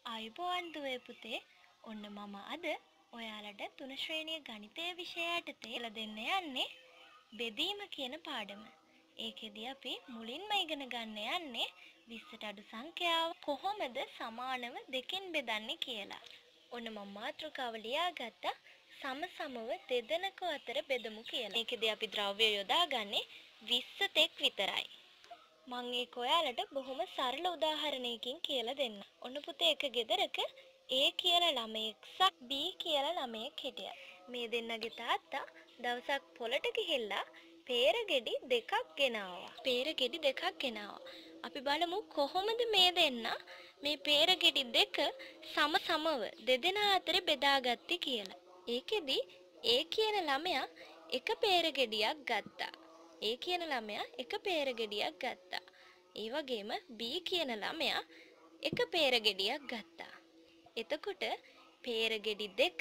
ආයුබෝවන් දුවේ පුතේ. ඔන්න මම අද ඔයාලට 3 ශ්‍රේණිය ගණිතය විෂයයටතේ කියලා දෙන්න යන්නේ බෙදීම කියන පාඩම. ඒකෙදි අපි මුලින්ම ඉගෙන ගන්න යන්නේ 20ට අඩු සංඛ්‍යාව කොහොමද සමානව දෙකෙන් බෙදන්නේ කියලා. ඔන්න මම මාතෘකාව ලියාගත්තා සමසමව දෙදෙනෙකු අතර බෙදමු කියලා. ඒකෙදි අපි ද්‍රව්‍ය යොදාගන්නේ 20 තෙක් විතරයි. මම ඒක ඔයාලට බොහොම සරල උදාහරණයකින් කියලා දෙන්න. ඔන්න පුතේ එක ගෙදරක A කියලා ළමයෙක් සහ B කියලා ළමයෙක් හිටියා. මේ දෙන්නගේ තාත්තා දවසක් පොලට ගිහිල්ලා peer ගෙඩි දෙකක් ගෙනාවා. peer ගෙඩි දෙකක් ගෙනාවා. අපි බලමු කොහොමද මේ දෙන්න මේ peer ගෙඩි දෙක සමසමව දෙදෙනා අතර බෙදාගත්තේ කියලා. ඒකෙදි A කියන ළමයා එක peer ගෙඩියක් ගත්තා. ඒ කියන ළමයා එක peer ගෙඩියක් ගත්තා. ඒ වගේම B කියන ළමයා එක peer ගෙඩියක් ගත්තා. එතකොට peer ගෙඩි දෙක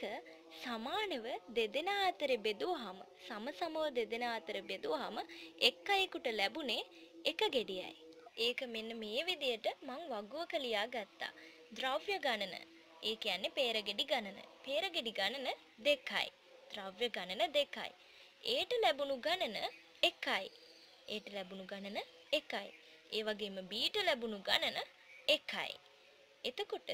සමානව දෙදෙනා අතර බෙදුවාම සමසමව දෙදෙනා අතර බෙදුවාම එක් අයෙකුට ලැබුණේ එක ගෙඩියයි. ඒක මෙන්න මේ විදිහට මං වගුවක ලියා ගත්තා. ද්‍රව්‍ය ගණන. ඒ කියන්නේ peer ගෙඩි ගණන. peer ගෙඩි ගණන 2යි. ද්‍රව්‍ය ගණන 2යි. ඒට ලැබුණු ගණන 1යි. ඒට ලැබුණු ගණන 1යි. ඒ වගේම Bට ලැබුණු ගණන 1යි. එතකොට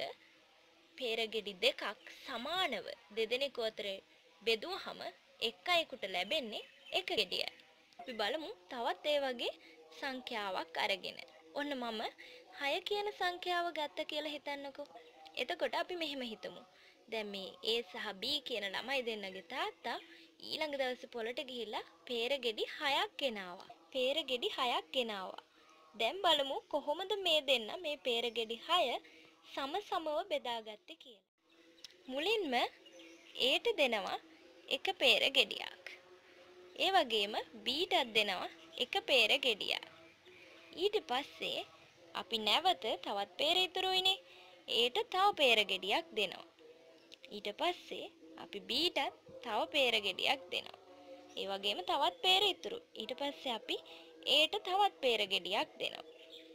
peer ගෙඩි දෙකක් සමානව දෙදෙනෙකු අතර බෙදුවහම එක් අයෙකුට ලැබෙන්නේ එක ගෙඩියයි. අපි බලමු තවත් ඒ වගේ සංඛ්‍යාවක් අරගෙන. ඔන්න මම 6 කියන සංඛ්‍යාව ගත්ත කියලා හිතන්නකෝ. එතකොට අපි මෙහෙම හිතමු. දැන් මේ A සහ B කියන ළමයි දෙන්නගේ තාත්තා ඊළඟ දවසේ පොලට ගිහිල්ලා peer ගෙඩි 6ක් ගෙනාවා. peer ගෙඩි 6ක් ගෙනාවා. දැන් බලමු කොහොමද මේ දෙන්න මේ peer ගෙඩි 6 සමසමව බෙදාගත්තේ කියලා. මුලින්ම Aට දෙනවා එක peer ගෙඩියක්. ඒ වගේම Bටත් දෙනවා එක peer ගෙඩියක්. ඊට පස්සේ අපි නැවත තවත් peer ඉතුරුයිනේ. Aට තව peer ගෙඩියක් දෙනවා. ඊට පස්සේ අපි Bටත් තව peer ගෙඩියක් දෙනවා. ඒ වගේම තවත් peer ඉතුරු. ඊට පස්සේ අපි Aට තවත් peer ගෙඩියක් දෙනවා.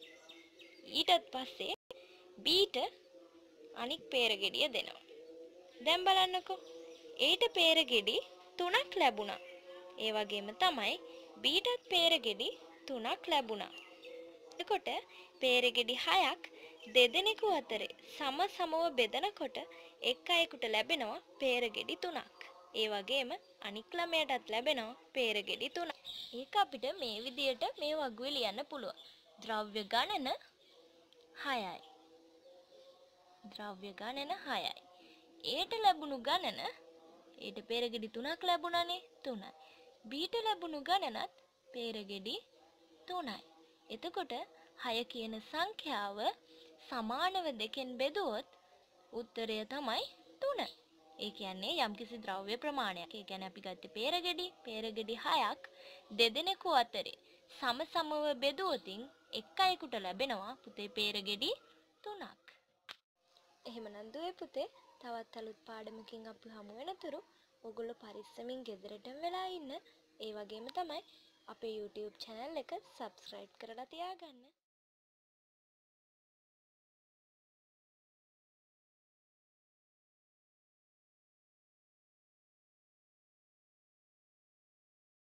ඊටත් පස්සේ Bට අනික් peer ගෙඩිය දෙනවා. දැන් බලන්නකෝ. Aට peer ගෙඩි 3ක් ලැබුණා. ඒ වගේම තමයි Bටත් peer ගෙඩි 3ක් ලැබුණා. එතකොට peer ගෙඩි 6ක් දෙදෙනෙකු අතරේ සමසමව බෙදනකොට එක් අයෙකුට ලැබෙනවා peer ගෙඩි 3ක්. ඒ වගේම අනික් ළමයාටත් ලැබෙනවා peer ගෙඩි 3ක්. ඒක අපිට මේ විදියට මේ වගුවේ ලියන්න පුළුවන්. ද්‍රව්‍ය ගණන 6යි. ද්‍රව්‍ය ගණන 6යි. Aට ලැබුණු ගණන Aට peer ගෙඩි 3ක් ලැබුණානේ 3යි. Bට ලැබුණු ගණනත් peer ගෙඩි 3යි. එතකොට 6 කියන සංඛ්‍යාව සමානව දෙකෙන් බෙදුවොත් උත්තරය තමයි 3. ඒ කියන්නේ යම්කිසි ද්‍රව්‍ය ප්‍රමාණයක්. ඒ කියන්නේ අපි ගත්තේ peer ගෙඩි 6ක් දෙදෙනෙකු අතරේ සමසමව බෙදුවොතින් එක් අයෙකුට ලැබෙනවා පුතේ peer ගෙඩි 3ක්. එහෙමනම් දුවේ පුතේ තවත් අලුත් පාඩමකින් අපි හමු වෙනතුරු ඔයගොල්ලෝ පරිස්සමින් ගෙදරටම වෙලා ඉන්න. ඒ වගේම තමයි අපේ YouTube channel එක subscribe කරලා තියාගන්න.